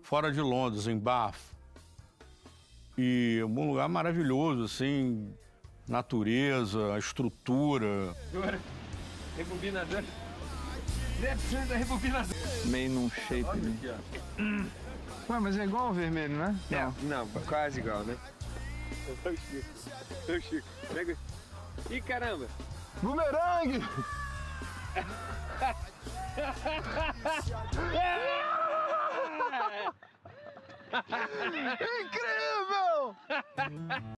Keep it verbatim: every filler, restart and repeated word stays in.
fora de Londres, em Bath. E um lugar maravilhoso, assim, natureza, estrutura. Rebobinador. Deve da rebobinador. Meio num shape. Olha Né? aqui, ó. Ué, mas é igual o vermelho, né? Não, não, quase igual, né? É o Chico. É o Chico. Pega. Ih, caramba! Bumerangue! Incrível!